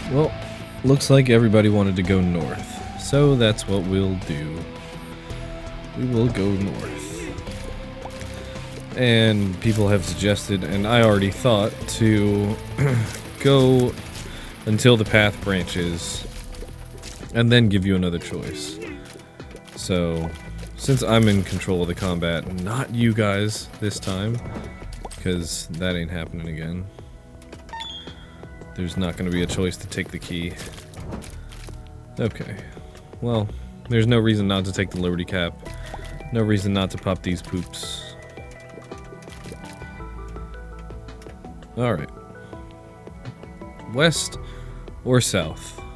Well, looks like everybody wanted to go north, so that's what we'll do. We will go north. And people have suggested, and I already thought, to go until the path branches, and then give you another choice. So, since I'm in control of the combat, not you guys this time, because that ain't happening again. There's not going to be a choice to take the key. Okay. Well, there's no reason not to take the Liberty Cap. No reason not to pop these poops. Alright. West or south?